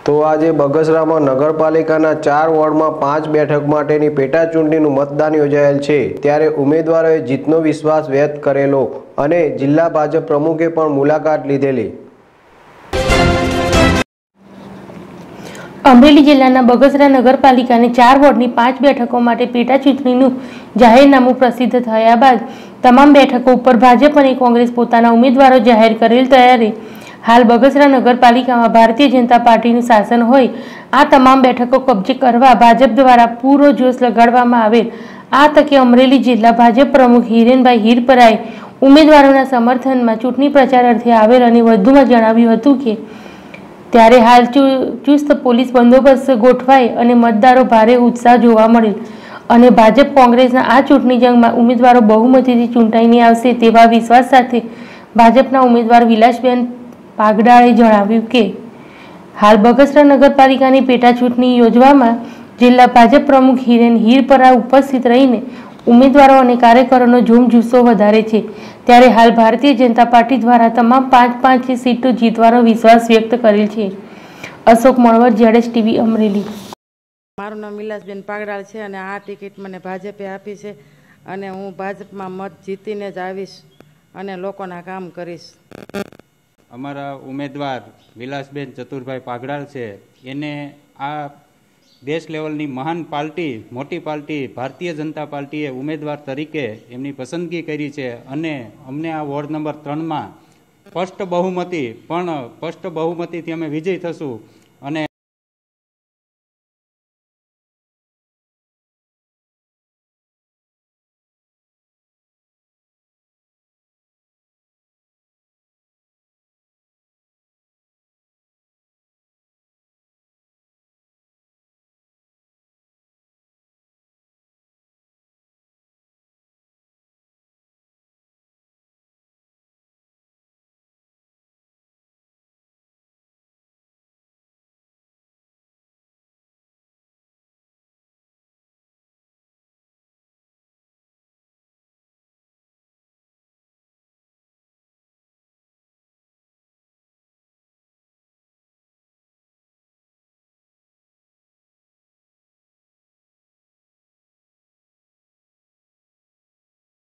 તો આજે બગસરામાં નગરપાલિકાના 4 વોર્ડમાં 5 બેઠક માટેની પેટા ચૂંટણીનું મતદાન યોજાયેલ છે। ત્યારે ઉમેદવારોએ જીતનો વિશ્વાસ વ્યક્ત કરેલો અને જિલ્લા ભાજપ પ્રમુખે પણ મુલાકાત લીધેલી। અમરેલી જિલ્લાના બગસરા નગરપાલિકાની 4 વોર્ડની 5 બેઠકો માટે પેટા ચૂંટણીનું જાહેરનામું પ્રસિદ્ધ થયા બાદ તમામ બેઠકો ઉપર ભાજપ અને કોંગ્રેસ પોતાના ઉમેદવારો જાહેર કરેલ। ત્યારે હાલ બગસરા નગરપાલિકામાં ભારતીય જનતા પાર્ટીનું શાસન હોય આ તમામ બેઠકો કબજે કરવા ભાજપ દ્વારા પૂરો જોશ લગાડવામાં આવેલ। આ તકે અમરેલી જિલ્લા ભાજપ પ્રમુખ હિરેનભાઈ હિરપરાએ ઉમેદવારોના સમર્થનમાં ચૂંટણી પ્રચાર અર્થે આવેલ અને વધુમાં જણાવ્યું હતું કે ત્યારે હાલ ચુસ્ત પોલીસ બંદોબસ્ત ગોઠવાય અને મતદારો ભારે ઉત્સાહ જોવા મળેલ અને ભાજપ કોંગ્રેસના આ ચૂંટણી જંગમાં ઉમેદવારો બહુમતીથી ચૂંટાઈને આવશે તેવા વિશ્વાસ સાથે ભાજપના ઉમેદવાર વિલાસબેન પાગડાળે જણાવ્યું કે હાલ બગસરા નગરપાલિકાની પેટા ચૂંટણી યોજવામાં જિલ્લા ભાજપ પ્રમુખ હિરેન હિરપરા ઉપસ્થિત રહીને ઉમેદવારો અને કાર્યકરોનો જૂમજુસ્સો વધારે છે। ત્યારે હાલ ભારતીય જનતા પાર્ટી દ્વારા તમામ 5-5 સીટો જીતવાનો વિશ્વાસ વ્યક્ત કરેલ છે। અશોક મણવર, જેડેશ ટીવી, અમરેલી। મારું નામ વિલાસબેન પાગડાળ છે અને આ ટિકિટ મને ભાજપે આપી છે અને હું ભાજપમાં મત જીતીને જ આવીશ અને લોકોના કામ કરીશ। અમારા ઉમેદવાર વિલાસબેન ચતુરભાઈ પાગડાળ છે, એને આ દેશ લેવલની મહાન પાર્ટી, મોટી પાર્ટી ભારતીય જનતા પાર્ટીએ ઉમેદવાર તરીકે એમની પસંદગી કરી છે અને અમને આ વોર્ડ નંબર 3માં સ્પષ્ટ બહુમતીથી અમે વિજય થશું